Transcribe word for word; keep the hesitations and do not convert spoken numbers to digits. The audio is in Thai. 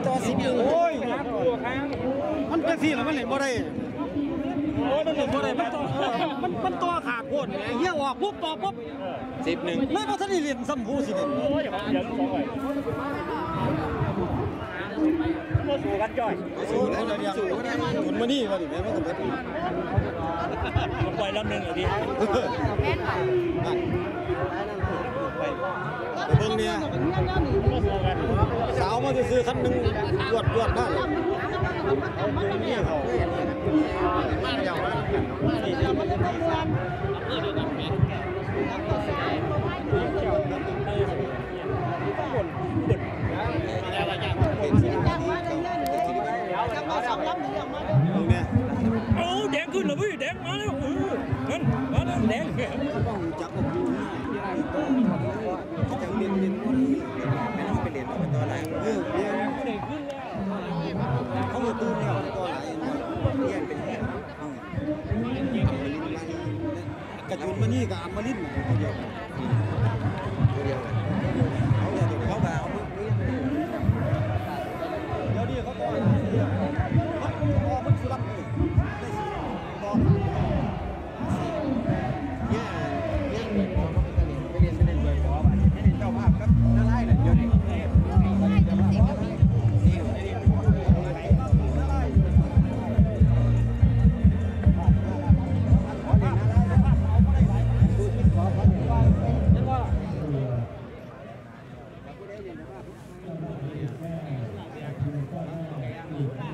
ต่อสิบหนึ่งโอ้ยมันเป็นที่แล้วมันเล่นบ่ได้โอ้มันเล่นบ่ได้มันต่อมันมันต่อขาดโคตรเฮียออกปุ๊บต่อปุ๊บสิบหนึ่งไม่พอท่านได้เรียนสัมภูสิเด่นโอ้ยเดี๋ยวสองเลยมาสู่กันจ่อยสู่แล้วเดี๋ยวคุณมานี่มาดิแม่มากับเบิดมันปล่อยลำหนึ่งเหรอพี่เบิ้งเนี่ยสาวมาจะซื้อคันหนึ่งตรวจตรวจได้นี่เขาโอ้แดงขึ้นเลยพี่แดงมาแล้วนั่นมาแล้วแดงต้องจับออกดูจังเรียนเรียนไม่ต้องไปเรียนต่อตัวอะไรเออเรียนเด็กขึ้นแล้วเขามาตู้เนี่ยตัวอะไรเรียนเป็นแค่กระจุนมานี่กับอัมมาลินเดียวเดียวเขาจะถูกเขามาเดี๋ยวนี้เขาต่อเขามันสุรักเลยต่อเนี่ยเนี่ยไปเรียนไปเรียนเลยเพราะว่าไม่ได้เจ้าภาพครับน่าไล่เลยเดี๋ยวนี้ Thank you.